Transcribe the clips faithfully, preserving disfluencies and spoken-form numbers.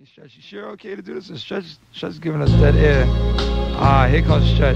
Hey, Stretch, you sure okay to do this? And Stretch, Stretch is giving us dead air. Ah, here comes Stretch.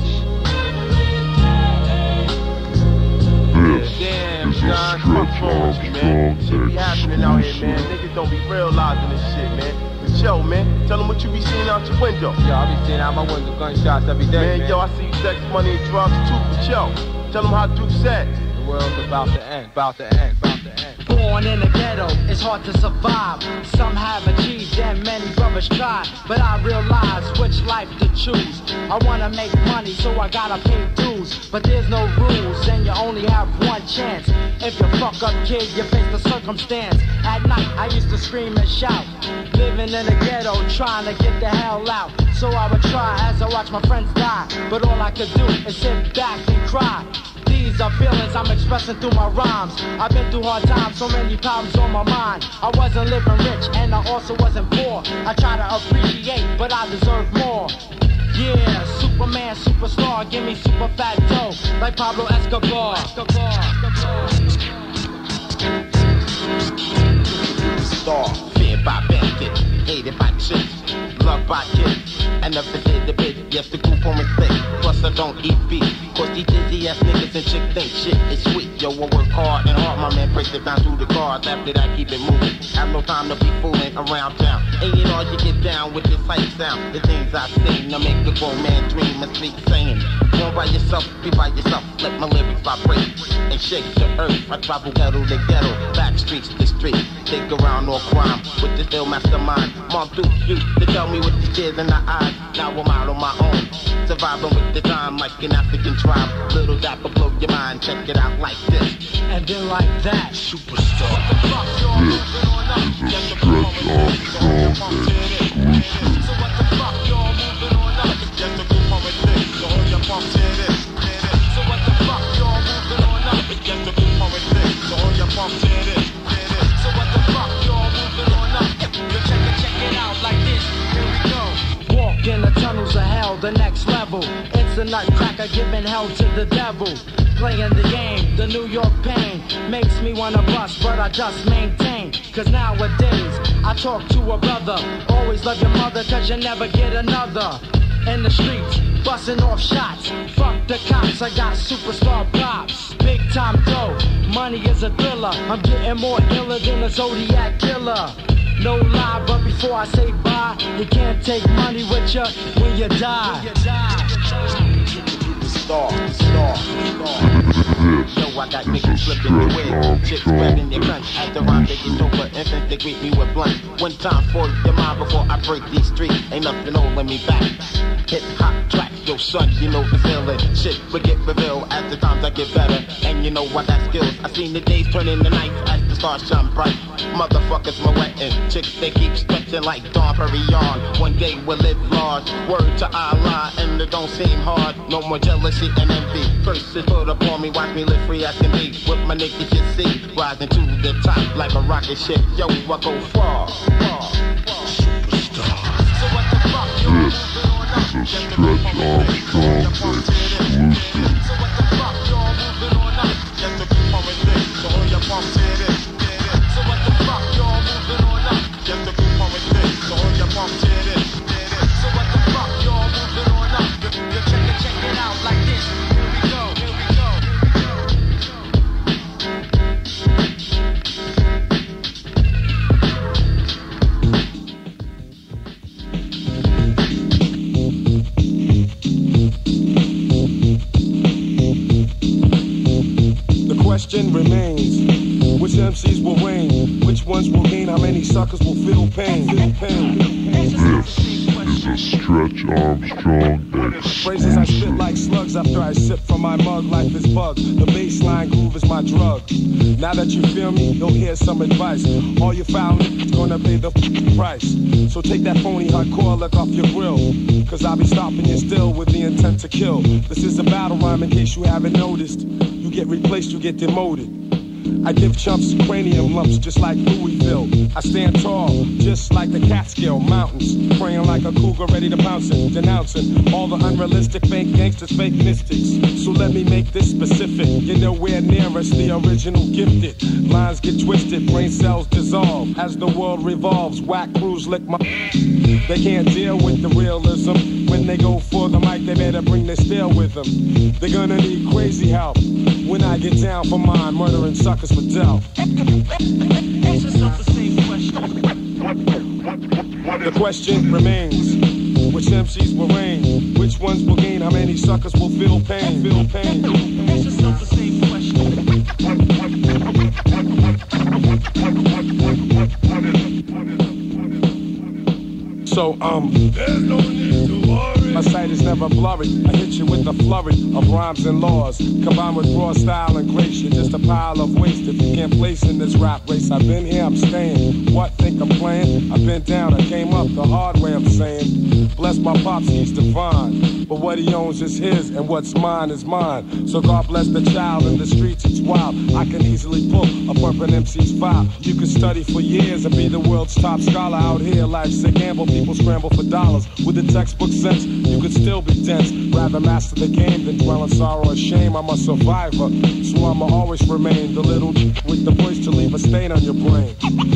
This Damn, is John, Stretch Armstrong shit be happening out here, man. Niggas don't be realizing this shit, man. But yo, man, tell them what you be seeing out your window. Yo, I be seeing out my window gunshots every day, man. Man, yo, I see sex, money, and drugs too. But yo, tell them how Duke said. The world's about to end, about to end, about to end. Born in the ghetto, it's hard to survive. Some have achieved and many brothers try, but I realize which life to choose. I wanna make money, so I gotta pay dues, but there's no rules and you only have one chance. If you fuck up, kid, you face the circumstance. At night, I used to scream and shout, living in the ghetto, trying to get the hell out. So I would try as I watch my friends die, but all I could do is sit back and cry. These are feelings I'm expressing through my rhymes. I've been through hard times, so many problems on my mind. I wasn't living rich and I also wasn't poor. I try to appreciate, but I deserve more. Yeah, Superman, superstar, give me super fat dough, like Pablo Escobar. Escobar. Star, feared by bandits, hated by chicks, loved by kids. I never did the bit, yes the group on me thick. Plus I don't eat beef, cause these dizzy ass niggas and chicks think shit is sweet. Yo, I work hard and hard, my man breaks it down through the cards. After that, keep it moving, have no time to be fooling around town. Ain't it all you get down with this hype sound? The things I sing to make a grown man dream and sleep saying. Born by yourself, be by yourself, let my lyrics vibrate and shake the earth. I travel ghetto to ghetto, back streets to street, dig around all crime with this ill mastermind. Mom Duke used to tell me with the tears in the eyes. Now I'm out on my own, surviving with the time like an African tribe. Little dapper blow your mind, check it out like this. And then like that, superstar. This is a Stretch Armstrong exclusive. So what the fuck y'all moving on up? Just a group of things, so hold your pump to this. So what the fuck y'all moving on up? Just a group of things, so hold your pump to this. So what the fuck y'all moving on up? You check it, check it out like this. Here we go. walk in the tunnels of hell, the next level. It's a nutcracker giving hell to the devil. Playing the game, the New York pain makes me wanna bust, but I just maintain. Cause nowadays, I talk to a brother. Always love your mother, cause you never get another. In the streets, busting off shots. Fuck the cops, I got superstar props. Big time dough, money is a thriller. I'm getting more iller than a Zodiac killer. No lie, but before I say bye, you can't take money with you when you die. When you die. Star, star, star. Yo, I got niggas slipping the wig, chicks spreading their guns. At the rhyme, they get over, infants, they greet me with blunt. One time for your mind before I break these streets. Ain't nothing holding me back. Hip hop tracks, yo son, you know the feeling. Shit will get revealed as the times I get better. And you know I got skills. I seen the days turn into nights as the stars shine bright. Motherfuckers moetting, chicks they keep stretching like Dawn Perignon. One day we'll live large, word to Allah, and it don't seem hard. No more jealousy and envy. Curses put upon me, watch me live free as can be. With my niggas you see, rising to the top like a rocket ship. Yo, I go far, far, far. Superstar. So what the fuck, yo? This is a Stretch Armstrong exclusive. So what the fuck y'all moving on up? Just a group of things, so hold your pump to this. So what the fuck y'all moving on up? Just a group of things, so hold your pump to this. So what the fuck y'all moving on up? You, you check it, check it out like this. Here we go, here we go, The question remains, which M Cs will reign? Which ones will gain? How many suckers will feel pain? Feel pain. This is a Stretch Armstrong exclusive. Phrases I spit like slugs after I sip from my mug. Life is bug. The baseline groove is my drug. Now that you feel me, you'll hear some advice. All you foul niggas gonna pay the price. So take that phony hardcore look off your grill. Cause I'll be stopping you still with the intent to kill. This is a battle rhyme in case you haven't noticed. You get replaced, you get demoted. I give chumps cranium lumps just like Louisville. I stand tall, just like the Catskill Mountains, praying like a cougar ready to pounce it, denouncing all the unrealistic fake gangsters, fake mystics. So let me make this specific. You're nowhere near us, the original gifted. Lines get twisted, brain cells dissolve as the world revolves. Whack crews lick my. They can't deal with the realism. When they go for the mic, they better bring their steel with them. They're gonna need crazy help when I get down for mine, murdering suckers for Del. The question remains, which M Cs will reign? Which ones will gain? How many suckers will feel pain? Feel pain. Ask yourself the same question. So, um, there's no need to worry. My sight is never blurry. I hit you with a flurry of rhymes and laws, combined with raw style and grace. You're just a pile of waste if you can't place in this rap race. I've been here, I'm staying. What, think I'm playing? I've been down, I came up the hard way, I'm saying. Bless my pops, he's divine. But what he owns is his, and what's mine is mine. So God bless the child in the streets, it's wild. I can easily pull a bumpin' M C's file. You can study for years and be the world's top scholar out here. Life's a gamble, people scramble for dollars. With the textbook sense, you could still be dense. Rather master the game than dwell in sorrow or shame. I'm a survivor, so I'ma always remain the little with the voice to leave a stain on your brain.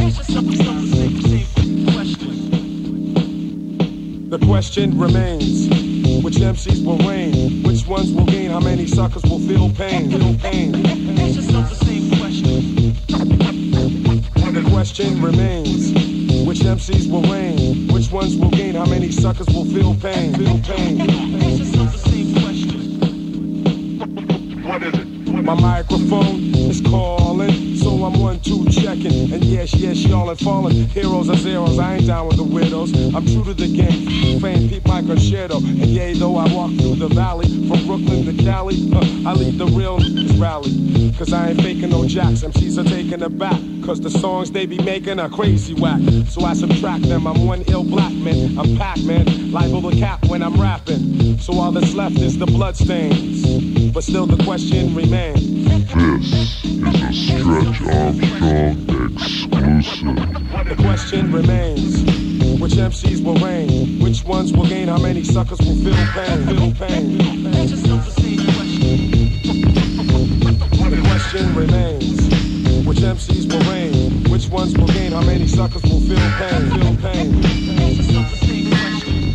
The question remains, which M Cs will reign? Which ones will gain? How many suckers will feel pain? Feel pain. Ask yourself the same question. The question remains, which M Cs will reign? Which ones will gain? How many suckers will feel pain? Feel pain. Ask yourself the same question. What is it? My microphone is calling, so I'm one, two checking. And yes, yes, y'all are falling. Heroes are zeros, I ain't down with the widows. I'm true to the game, fame, peep my concerto. And yea, though I walk through the valley, from Brooklyn to Cali, uh, I lead the real rally. Cause I ain't faking no jacks, M Cs are taking it back. Cause the songs they be making are crazy whack. So I subtract them, I'm one ill black man. I'm Pac-Man, liable to cap when I'm rapping. So all that's left is the bloodstains. But still the question remains. This is a Stretch Armstrong exclusive. The question remains, which M Cs will reign? Which ones will gain? How many suckers will feel pain? Feel pain. Ask yourself the same question. The question remains, which M Cs will reign? Which ones will gain? How many suckers will feel pain? Feel pain. Ask yourself the same question.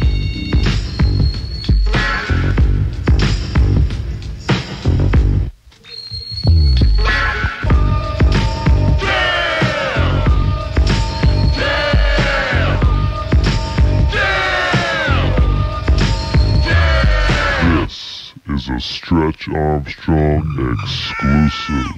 Is a Stretch Armstrong exclusive.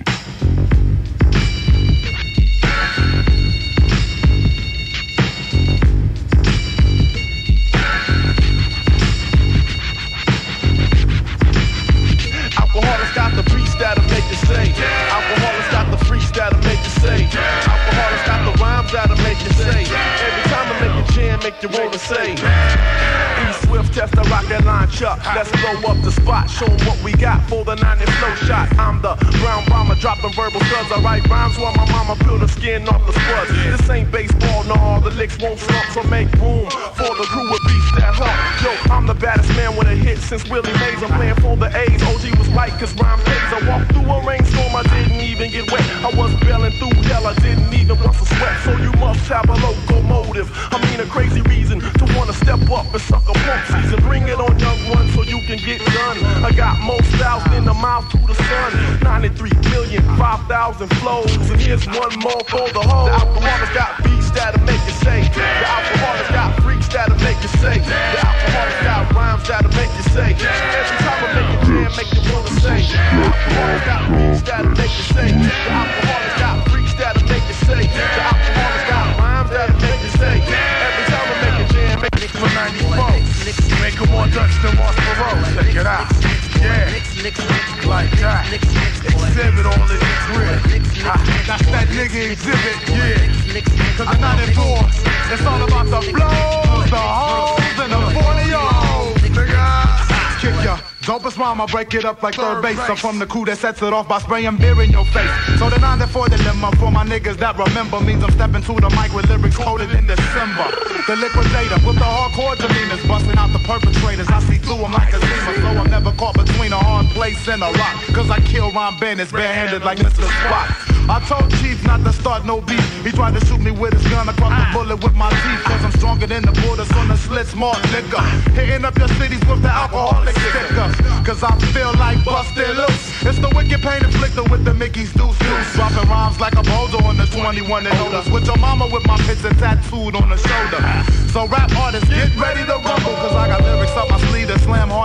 Alcoholics got the beats that'll make you say. Alcoholics got the freaks that'll make you say. Alcoholics got the rhymes that'll make you say. Every time I make a jam, make you wanna say. Swift test the rocket line chuck. Let's blow up the spot. Show 'em what we got for the ninety flow shot. I'm the brown bomber dropping verbal studs. I write rhymes while my mama peel the skin off the spuds. This ain't baseball, no, all the licks won't slump. So make room for the crew with beats that hump. Yo, I'm the baddest man with a hit since Willie Mays. I'm playing for the A's. O G was right cause rhyme pays. I walked through a rainstorm, I didn't even get wet. I was bailing through hell, I didn't even bust a sweat. So you must have a locomotive. I mean a crazy reason to wanna step up and suck a pump season. Bring it on, young one, so you can get done. I got more styles than the mouth to the sun. ninety-three million, five thousand flows. And here's one more for the whole. The alcoholics got beats that'll make you say. The alcoholics got freaks that'll make you say. The alcoholics got rhymes that'll make you say. Every time I make a jam, make you wanna say. The alcoholics got beats that'll make you say. The alcoholics got freaks that'll make you say. The alcoholics got rhymes that'll make you say. Every time I make a jam, make you for ninety-four. Make them more Dutch than Ross Perot. Check it out. Yeah. Like that. Exhibit all in the crib. That's that nigga exhibit. Yeah. Cause I'm not enforced. It's all about the blows, the hoes, and the forty-ohs. Nigga. Kick ya. Go dopest rhyme, I break it up like third base. I'm from the crew that sets it off by spraying beer in your face. So the nine to four dilemma for my niggas that remember means I'm stepping to the mic with lyrics coded in December. The liquidator with the hardcore demeanors, busting out the perpetrators. I see through them like a steamer, so I'm never caught between a hard place and a rock. Cause I kill Ron Bennett barehanded like Mister Spock. I told Chief not to start no beef. He tried to shoot me with his gun across the bullet with my teeth. Cause I'm stronger than the borders on the slit smart liquor. Hitting up your cities with the alcoholic sticker. Cause I feel like busted loose. It's the wicked pain inflictor with the Mickey's deuce deuce. Dropping rhymes like a bozo on the twenty-one and older. With your mama with my pits and tattooed on the shoulder. So rap artists, get ready to